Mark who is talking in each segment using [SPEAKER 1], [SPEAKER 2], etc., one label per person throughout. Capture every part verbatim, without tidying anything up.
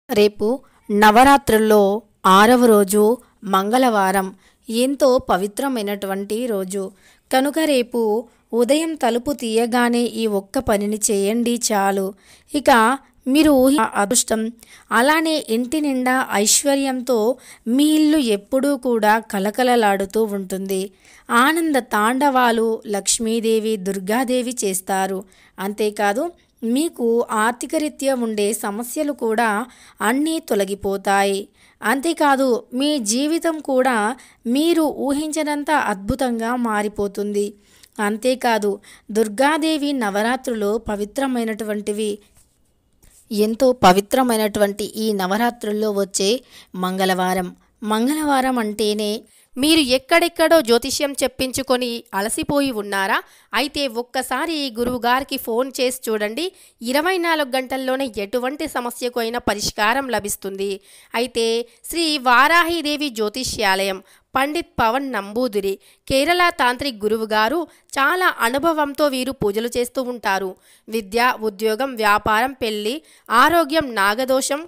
[SPEAKER 1] రేపు నవరాత్రుల్లో ఆరవ రోజు మంగళవారం, ఎంతో పవిత్రమైనటువంటి రోజు కనుక రేపు ఉదయం తలుపు తీయగానే ఈ ఒక్క పనిని చేయండి చాలు. ఇక మీరు ఊహి అదృష్టం, అలానే ఇంటి నిండా ఐశ్వర్యంతో మీ ఇల్లు ఎప్పుడూ కూడా కలకలలాడుతూ ఉంటుంది. ఆనంద తాండవాలు లక్ష్మీదేవి, దుర్గాదేవి చేస్తారు. అంతేకాదు మీకు ఆర్థికరీత్యా ఉండే సమస్యలు కూడా అన్నీ తొలగిపోతాయి. అంతేకాదు మీ జీవితం కూడా మీరు ఊహించనంత అద్భుతంగా మారిపోతుంది. అంతేకాదు దుర్గాదేవి నవరాత్రులు పవిత్రమైనటువంటివి. ఎంతో పవిత్రమైనటువంటి ఈ నవరాత్రుల్లో వచ్చే మంగళవారం మంగళవారం అంటేనే మీరు ఎక్కడెక్కడో జ్యోతిష్యం చెప్పించుకొని అలసిపోయి ఉన్నారా? అయితే ఒక్కసారి గురువుగారికి ఫోన్ చేసి చూడండి. ఇరవై నాలుగు గంటల్లోనే ఎటువంటి సమస్యకు అయినా పరిష్కారం లభిస్తుంది. అయితే శ్రీ వారాహిదేవి జ్యోతిష్యాలయం, పండిత్ పవన్ నంబూదిరి, కేరళ తాంత్రిక్ గురువు గారు. చాలా అనుభవంతో వీరు పూజలు చేస్తూ ఉంటారు. విద్య, ఉద్యోగం, వ్యాపారం, పెళ్లి, ఆరోగ్యం, నాగదోషం,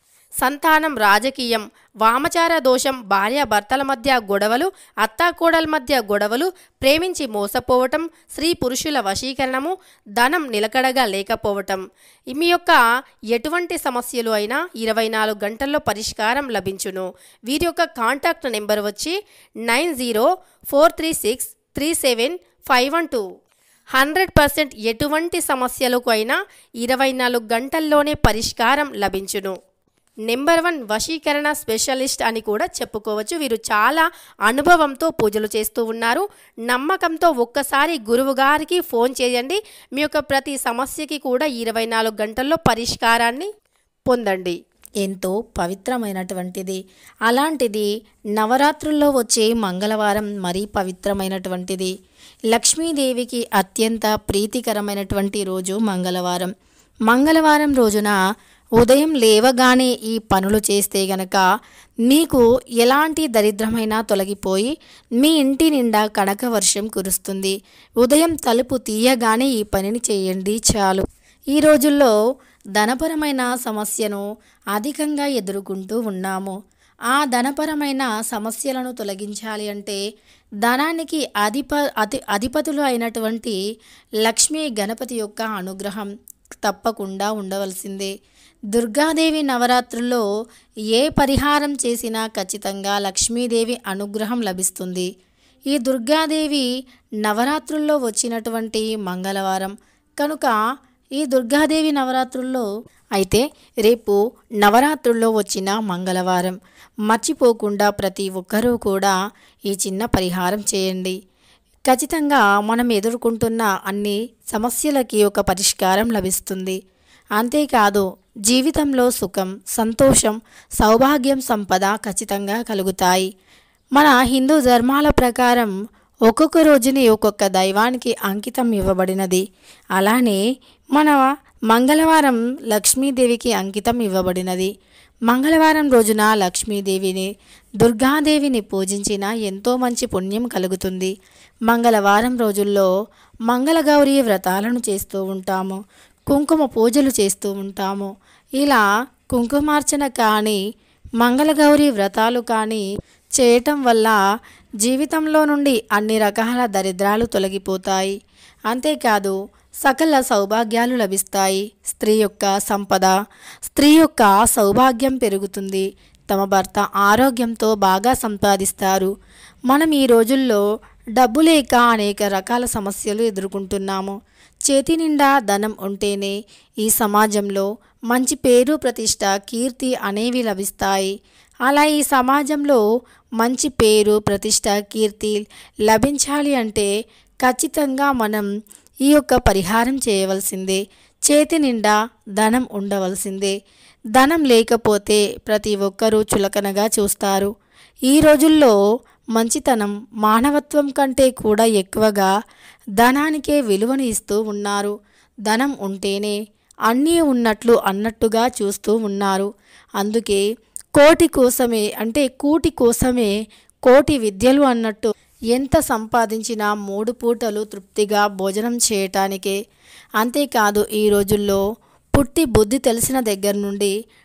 [SPEAKER 1] సంతానం, రాజకీయం, వామచార దోషం, భార్యాభర్తల మధ్య గొడవలు, అత్తాకోడల మధ్య గొడవలు, ప్రేమించి మోసపోవటం, స్త్రీ పురుషుల వశీకరణము, ధనం నిలకడగా లేకపోవటం, మీ యొక్క ఎటువంటి సమస్యలు అయినా ఇరవై నాలుగు గంటల్లో పరిష్కారం లభించును. వీరి యొక్క కాంటాక్ట్ నెంబర్ వచ్చి nine zero four three six three seven five one two. Hundred percent ఎటువంటి సమస్యలకు అయినా ఇరవై నాలుగు గంటల్లోనే పరిష్కారం లభించును. నెంబర్ వన్ వశీకరణ స్పెషలిస్ట్ అని కూడా చెప్పుకోవచ్చు. వీరు చాలా అనుభవంతో పూజలు చేస్తూ ఉన్నారు. నమ్మకంతో ఒక్కసారి గురువు గారికి ఫోన్ చేయండి. మీ యొక్క ప్రతి సమస్యకి కూడా ఇరవై నాలుగు గంటల్లో పరిష్కారాన్ని పొందండి. ఎంతో పవిత్రమైనటువంటిది. అలాంటిది నవరాత్రుల్లో వచ్చే మంగళవారం మరీ పవిత్రమైనటువంటిది. లక్ష్మీదేవికి అత్యంత ప్రీతికరమైనటువంటి రోజు మంగళవారం. మంగళవారం రోజున ఉదయం లేవగానే ఈ పనులు చేస్తే గనక మీకు ఎలాంటి దరిద్రమైనా తొలగిపోయి మీ ఇంటి నిండా కనక వర్షం కురుస్తుంది. ఉదయం తలుపు తీయగానే ఈ పనిని చేయండి చాలు. ఈ రోజుల్లో ధనపరమైన సమస్యను అధికంగా ఎదుర్కొంటూ ఉన్నాము. ఆ ధనపరమైన సమస్యలను తొలగించాలి అంటే ధనానికి అధిప అతి అధిపతులు అయినటువంటి లక్ష్మీ గణపతి యొక్క అనుగ్రహం తప్పకుండా ఉండవలసిందే. దుర్గాదేవి నవరాత్రుల్లో ఏ పరిహారం చేసినా ఖచ్చితంగా లక్ష్మీదేవి అనుగ్రహం లభిస్తుంది. ఈ దుర్గాదేవి నవరాత్రుల్లో వచ్చినటువంటి మంగళవారం కనుక ఈ దుర్గాదేవి నవరాత్రుల్లో అయితే రేపు నవరాత్రుల్లో వచ్చిన మంగళవారం మర్చిపోకుండా ప్రతి ఒక్కరూ కూడా ఈ చిన్న పరిహారం చేయండి. ఖచ్చితంగా మనం ఎదుర్కొంటున్న అన్ని సమస్యలకి ఒక పరిష్కారం లభిస్తుంది. అంతేకాదు జీవితంలో సుఖం, సంతోషం, సౌభాగ్యం, సంపద ఖచ్చితంగా కలుగుతాయి. మన హిందూ ధర్మాల ప్రకారం ఒక్కొక్క రోజుని ఒక్కొక్క దైవానికి అంకితం ఇవ్వబడినది. అలానే మన మంగళవారం లక్ష్మీదేవికి అంకితం ఇవ్వబడినది. మంగళవారం రోజున లక్ష్మీదేవిని, దుర్గాదేవిని పూజించిన ఎంతో మంచి పుణ్యం కలుగుతుంది. మంగళవారం రోజుల్లో మంగళగౌరి వ్రతాలను చేస్తూ ఉంటాము. కుంకుమ పూజలు చేస్తూ ఉంటాము. ఇలా కుంకుమార్చన కానీ మంగళగౌరి వ్రతాలు కానీ చేయటం వల్ల జీవితంలో నుండి అన్ని రకాల దరిద్రాలు తొలగిపోతాయి. అంతేకాదు సకల సౌభాగ్యాలు లభిస్తాయి. స్త్రీ యొక్క సంపద, స్త్రీ యొక్క సౌభాగ్యం పెరుగుతుంది. తమ భర్త ఆరోగ్యంతో బాగా సంపాదిస్తారు. మనం ఈ రోజుల్లో డబ్బు లేక అనేక రకాల సమస్యలు ఎదుర్కొంటున్నాము. చేతి నిండా ధనం ఉంటేనే ఈ సమాజంలో మంచి పేరు, ప్రతిష్ట, కీర్తి అనేవి లభిస్తాయి. అలా ఈ సమాజంలో మంచి పేరు, ప్రతిష్ట, కీర్తి లభించాలి అంటే ఖచ్చితంగా మనం ఈ యొక్క పరిహారం చేయవలసిందే. చేతి నిండా ధనం ఉండవలసిందే. ధనం లేకపోతే ప్రతి ఒక్కరూ చులకనగా చూస్తారు. ఈ రోజుల్లో మంచితనం మానవత్వం కంటే కూడా ఎక్కువగా ధనానికే విలువను ఇస్తూ ఉన్నారు. ధనం ఉంటేనే అన్నీ ఉన్నట్లు అన్నట్టుగా చూస్తూ ఉన్నారు. అందుకే కోటి కోసమే అంటే కూటి కోసమే కోటి విద్యలు అన్నట్టు ఎంత సంపాదించినా మూడు పూటలు తృప్తిగా భోజనం చేయటానికే. అంతేకాదు ఈ రోజుల్లో పుట్టి బుద్ధి తెలిసిన దగ్గర నుండి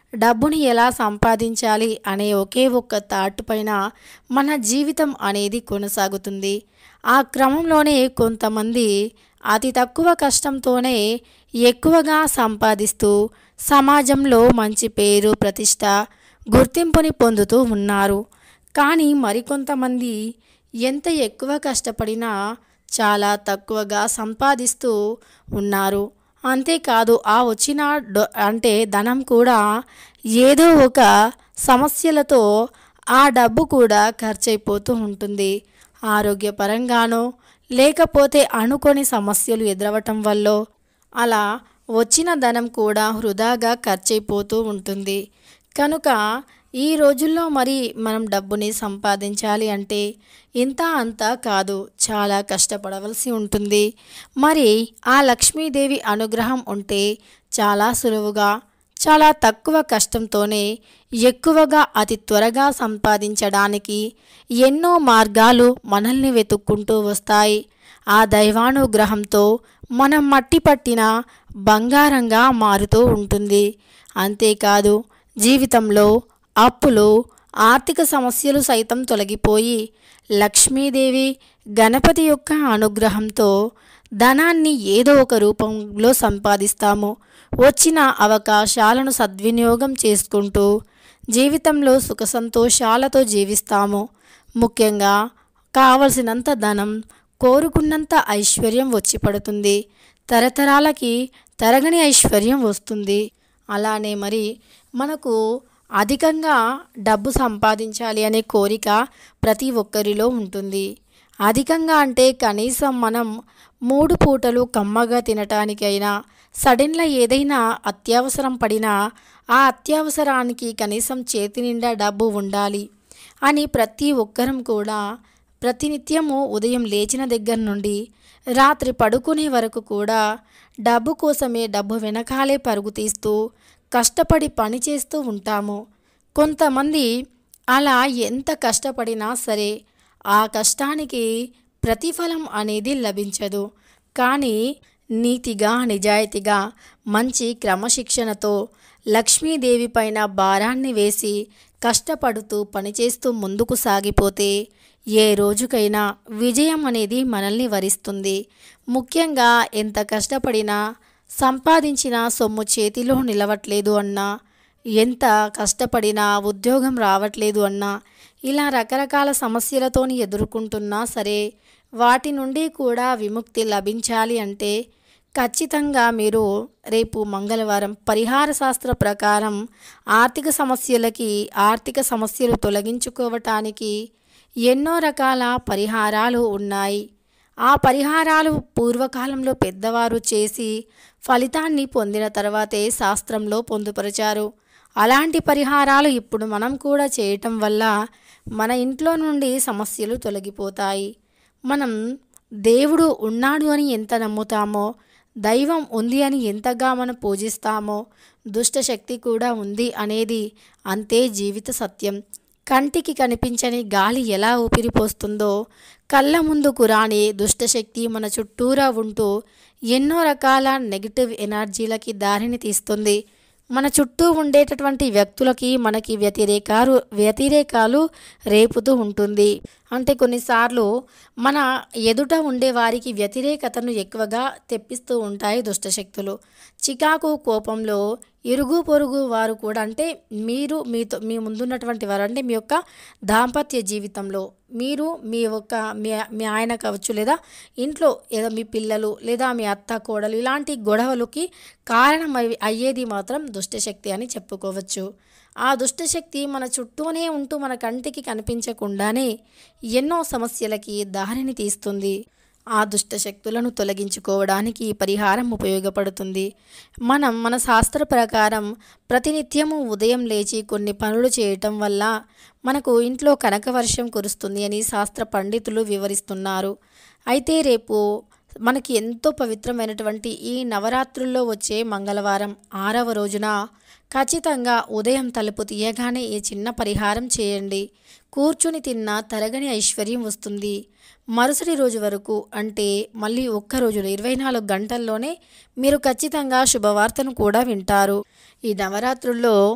[SPEAKER 1] డబ్బుని ఎలా సంపాదించాలి అనే ఒకే ఒక్క థాట్ పైన మన జీవితం అనేది కొనసాగుతుంది. ఆ క్రమంలోనే కొంతమంది అతి తక్కువ కష్టంతోనే ఎక్కువగా సంపాదిస్తూ సమాజంలో మంచి పేరు, ప్రతిష్ట, గుర్తింపుని పొందుతూ ఉన్నారు. కానీ మరికొంతమంది ఎంత ఎక్కువ కష్టపడినా చాలా తక్కువగా సంపాదిస్తూ ఉన్నారు. అంతేకాదు ఆ వచ్చిన డొ అంటే ధనం కూడా ఏదో ఒక సమస్యలతో ఆ డబ్బు కూడా ఖర్చయిపోతూ ఉంటుంది. ఆరోగ్యపరంగానో లేకపోతే అనుకోని సమస్యలు ఎదురవటం వల్లో అలా వచ్చిన ధనం కూడా వృధాగా ఖర్చయిపోతూ ఉంటుంది. కనుక ఈ రోజుల్లో మరి మనం డబ్బుని సంపాదించాలి అంటే ఇంత అంతా కాదు, చాలా కష్టపడవలసి ఉంటుంది. మరి ఆ లక్ష్మీదేవి అనుగ్రహం ఉంటే చాలా సులువుగా, చాలా తక్కువ కష్టంతోనే ఎక్కువగా అతి త్వరగా సంపాదించడానికి ఎన్నో మార్గాలు మనల్ని వెతుక్కుంటూ వస్తాయి. ఆ దైవానుగ్రహంతో మనం మట్టి పట్టిన బంగారంగా మారుతూ ఉంటుంది. అంతేకాదు జీవితంలో అప్పులు, ఆర్థిక సమస్యలు సైతం తొలగిపోయి లక్ష్మీదేవి, గణపతి యొక్క అనుగ్రహంతో ధనాన్ని ఏదో ఒక రూపంలో సంపాదిస్తాము. వచ్చిన అవకాశాలను సద్వినియోగం చేసుకుంటూ జీవితంలో సుఖ సంతోషాలతో జీవిస్తాము. ముఖ్యంగా కావలసినంత ధనం, కోరుకున్నంత ఐశ్వర్యం వచ్చి పడుతుంది. తరతరాలకి తరగని ఐశ్వర్యం వస్తుంది. అలానే మరి మనకు అధికంగా డబ్బు సంపాదించాలి అనే కోరిక ప్రతి ఒక్కరిలో ఉంటుంది. అధికంగా అంటే కనీసం మనం మూడు పూటలు కమ్మగా తినటానికైనా, సడన్గా ఏదైనా అత్యవసరం పడినా ఆ అత్యవసరానికి కనీసం చేతి నిండా డబ్బు ఉండాలి అని ప్రతి ఒక్కరం కూడా ప్రతినిత్యము ఉదయం లేచిన దగ్గర నుండి రాత్రి పడుకునే వరకు కూడా డబ్బు కోసమే, డబ్బు వెనకాలే పరుగు తీస్తూ కష్టపడి పని చేస్తూ ఉంటాము. కొంతమంది అలా ఎంత కష్టపడినా సరే ఆ కష్టానికి ప్రతిఫలం అనేది లభించదు. కానీ నీతిగా, నిజాయితీగా, మంచి క్రమశిక్షణతో లక్ష్మీదేవి పైన భారాన్ని వేసి కష్టపడుతూ పనిచేస్తూ ముందుకు సాగిపోతే ఏ రోజుకైనా విజయం అనేది మనల్ని వరిస్తుంది. ముఖ్యంగా ఎంత కష్టపడినా సంపాదించిన సొమ్ము చేతిలో నిలవట్లేదు అన్నా, ఎంత కష్టపడినా ఉద్యోగం రావట్లేదు అన్నా, ఇలా రకరకాల సమస్యలతోని ఎదుర్కొంటున్నా సరే వాటి నుండి కూడా విముక్తి లభించాలి అంటే ఖచ్చితంగా మీరు రేపు మంగళవారం పరిహార శాస్త్ర ప్రకారం ఆర్థిక సమస్యలకి, ఆర్థిక సమస్యలు తొలగించుకోవటానికి ఎన్నో రకాల పరిహారాలు ఉన్నాయి. ఆ పరిహారాలు పూర్వకాలంలో పెద్దవారు చేసి ఫలితాన్ని పొందిన తర్వాతే శాస్త్రంలో పొందుపరిచారు. అలాంటి పరిహారాలు ఇప్పుడు మనం కూడా చేయటం వల్ల మన ఇంట్లో నుండి సమస్యలు తొలగిపోతాయి. మనం దేవుడు ఉన్నాడు అని ఎంత నమ్ముతామో, దైవం ఉంది అని ఎంతగా మనం పూజిస్తామో, దుష్టశక్తి కూడా ఉంది అనేది అంతే జీవిత సత్యం. కంటికి కనిపించని గాలి ఎలా ఊపిరిపోస్తుందో కళ్ళ ముందుకు రాని దుష్టశక్తి మన చుట్టూరా ఉంటూ ఎన్నో రకాల నెగిటివ్ ఎనర్జీలకి దారిని తీస్తుంది. మన చుట్టూ ఉండేటటువంటి వ్యక్తులకి మనకి వ్యతిరేకాలు వ్యతిరేకాలు రేపుతూ ఉంటుంది. అంటే కొన్నిసార్లు మన ఎదుట ఉండే వారికి వ్యతిరేకతను ఎక్కువగా తెప్పిస్తూ ఉంటాయి దుష్టశక్తులు. చికాకు, కోపంలో ఇరుగు పొరుగు వారు కూడా, అంటే మీరు మీతో మీ ముందున్నటువంటి వారు, అంటే మీ యొక్క దాంపత్య జీవితంలో మీరు మీ యొక్క మీ మీ ఆయన కావచ్చు, లేదా ఇంట్లో ఏదో మీ పిల్లలు లేదా మీ అత్త కోడలు, ఇలాంటి గొడవలకి కారణం అయ్యేది మాత్రం దుష్టశక్తి అని చెప్పుకోవచ్చు. ఆ దుష్టశక్తి మన చుట్టూనే ఉంటూ మన కంటికి కనిపించకుండానే ఎన్నో సమస్యలకి దారిని తీస్తుంది. ఆ దుష్టశక్తులను తొలగించుకోవడానికి ఈ పరిహారం ఉపయోగపడుతుంది. మనం మన శాస్త్ర ప్రకారం ప్రతినిత్యము ఉదయం లేచి కొన్ని పనులు చేయటం వల్ల మనకు ఇంట్లో కనకవర్షం కురుస్తుంది అని శాస్త్ర పండితులు వివరిస్తున్నారు. అయితే రేపు మనకి ఎంతో పవిత్రమైనటువంటి ఈ నవరాత్రుల్లో వచ్చే మంగళవారం ఆరవ రోజున ఖచ్చితంగా ఉదయం తలుపు తీయగానే ఈ చిన్న పరిహారం చేయండి. కూర్చుని తిన్నా తరగని ఐశ్వర్యం వస్తుంది. మరుసటి రోజు వరకు, అంటే మళ్ళీ ఒక్క రోజులో ఇరవై నాలుగు గంటల్లోనే మీరు ఖచ్చితంగా శుభవార్తను కూడా వింటారు. ఈ నవరాత్రుల్లో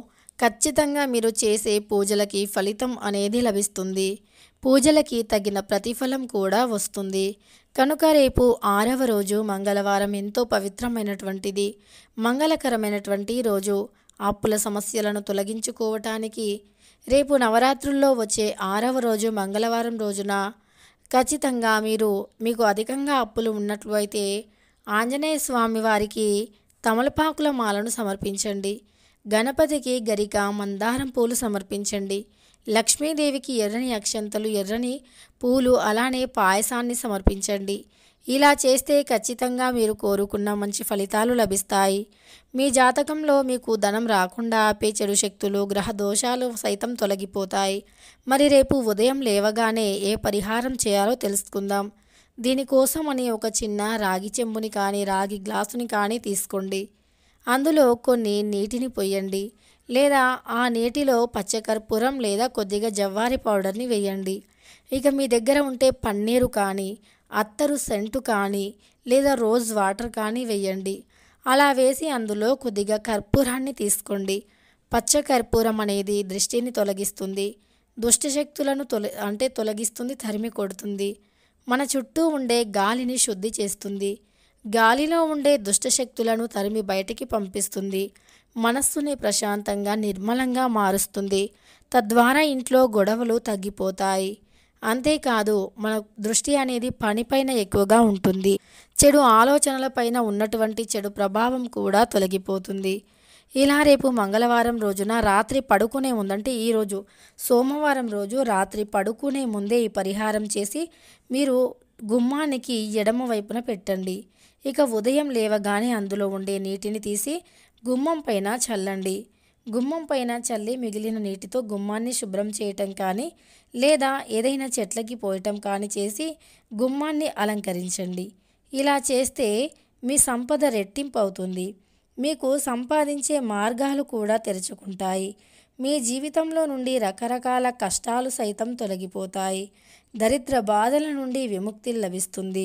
[SPEAKER 1] ఖచ్చితంగా మీరు చేసే పూజలకి ఫలితం అనేది లభిస్తుంది. పూజలకి తగిన ప్రతిఫలం కూడా వస్తుంది. కనుక రేపు ఆరవ రోజు మంగళవారం ఎంతో పవిత్రమైనటువంటిది, మంగళకరమైనటువంటి రోజు. అప్పుల సమస్యలను తొలగించుకోవటానికి రేపు నవరాత్రుల్లో వచ్చే ఆరవ రోజు మంగళవారం రోజున ఖచ్చితంగా మీరు మీకు అధికంగా అప్పులు ఉన్నట్లు అయితే ఆంజనేయ స్వామి వారికి తమలపాకుల మాలను సమర్పించండి. గణపతికి గరిక మందారం పూలు సమర్పించండి. లక్ష్మీదేవికి ఎర్రని అక్షంతలు, ఎర్రని పూలు, అలానే పాయసాన్ని సమర్పించండి. ఇలా చేస్తే ఖచ్చితంగా మీరు కోరుకున్న మంచి ఫలితాలు లభిస్తాయి. మీ జాతకంలో మీకు ధనం రాకుండా ఆపే చెడు శక్తులు, గ్రహ దోషాలు సైతం తొలగిపోతాయి. మరి రేపు ఉదయం లేవగానే ఏ పరిహారం చేయాలో తెలుసుకుందాం. దీనికోసమని ఒక చిన్న రాగి చెంబుని కానీ రాగి గ్లాసుని కానీ తీసుకోండి. అందులో కొన్ని నీటిని పొయ్యండి, లేదా ఆ నీటిలో పచ్చకర్పూరం లేదా కొద్దిగా జవ్వారి పౌడర్ని వేయండి. ఇక మీ దగ్గర ఉంటే పన్నీరు కానీ, అత్తరు సెంటు కానీ, లేదా రోజ్ వాటర్ కానీ వేయండి. అలా వేసి అందులో కొద్దిగా కర్పూరాన్ని తీసుకోండి. పచ్చ కర్పూరం అనేది దృష్టిని తొలగిస్తుంది, దుష్టశక్తులను తొల అంటే తొలగిస్తుంది, తరిమి కొడుతుంది. మన చుట్టూ ఉండే గాలిని శుద్ధి చేస్తుంది. గాలిలో ఉండే దుష్టశక్తులను తరిమి బయటికి పంపిస్తుంది. మనస్సుని ప్రశాంతంగా, నిర్మలంగా మారుస్తుంది. తద్వారా ఇంట్లో గొడవలు తగ్గిపోతాయి. అంతేకాదు మన దృష్టి అనేది పనిపైన ఎక్కువగా ఉంటుంది. చెడు ఆలోచనలపైన ఉన్నటువంటి చెడు ప్రభావం కూడా తొలగిపోతుంది. ఇలా రేపు మంగళవారం రోజున రాత్రి పడుకునే ముందంటే ఈరోజు సోమవారం రోజు రాత్రి పడుకునే ముందే ఈ పరిహారం చేసి మీరు గుమ్మానికి ఎడమ వైపున పెట్టండి. ఇక ఉదయం లేవగానే అందులో ఉండే నీటిని తీసి గుమ్మం పైన చల్లండి. గుమ్మం పైన చల్లి మిగిలిన నీటితో గుమ్మాన్ని శుభ్రం చేయటం కానీ, లేదా ఏదైనా చెట్లకి పోయటం కానీ చేసి గుమ్మాన్ని అలంకరించండి. ఇలా చేస్తే మీ సంపద రెట్టింపు అవుతుంది. మీకు సంపాదించే మార్గాలు కూడా తెరుచుకుంటాయి. మీ జీవితంలో నుండి రకరకాల కష్టాలు సైతం తొలగిపోతాయి. దరిద్ర బాధల నుండి విముక్తి లభిస్తుంది.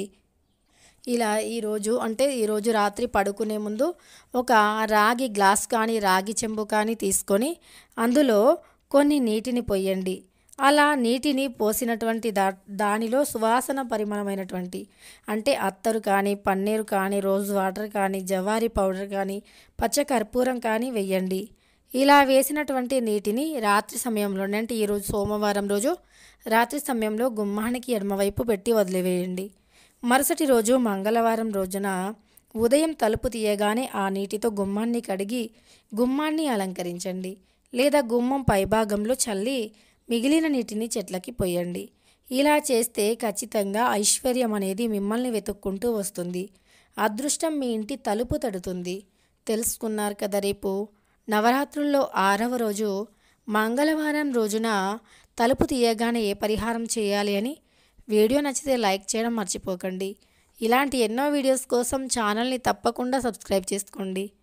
[SPEAKER 1] ఇలా ఈరోజు అంటే ఈరోజు రాత్రి పడుకునే ముందు ఒక రాగి గ్లాస్ కానీ రాగి చెంబు కానీ తీసుకొని అందులో కొన్ని నీటిని పొయ్యండి. అలా నీటిని పోసినటువంటి దా దానిలో సువాసన పరిమళమైనటువంటి అంటే అత్తరు కానీ, పన్నీరు కానీ, రోజ్ వాటర్ కానీ, జవారి పౌడర్ కానీ, పచ్చ కర్పూరం కానీ వెయ్యండి. ఇలా వేసినటువంటి నీటిని రాత్రి సమయంలో అంటే ఈరోజు సోమవారం రోజు రాత్రి సమయంలో గుమ్మానికి ఎడమవైపు పెట్టి వదిలివేయండి. మరుసటి రోజు మంగళవారం రోజున ఉదయం తలుపు తీయగానే ఆ నీటితో గుమ్మాన్ని కడిగి గుమ్మాన్ని అలంకరించండి. లేదా గుమ్మం పైభాగంలో చల్లి మిగిలిన నీటిని చెట్లకి పోయండి. ఇలా చేస్తే ఖచ్చితంగా ఐశ్వర్యం అనేది మిమ్మల్ని వెతుక్కుంటూ వస్తుంది. అదృష్టం మీ ఇంటి తలుపు తడుతుంది. తెలుసుకున్నారు కదా. రేపు నవరాత్రుల్లో ఆరవ రోజు మంగళవారం రోజున తలుపు తీయగానే ఏ పరిహారం చేయాలి అని. వీడియో నచ్చితే లైక్ చేయడం మర్చిపోకండి. ఇలాంటి ఎన్నో వీడియోస్ కోసం ఛానల్ని తప్పకుండా సబ్స్క్రైబ్ చేసుకోండి.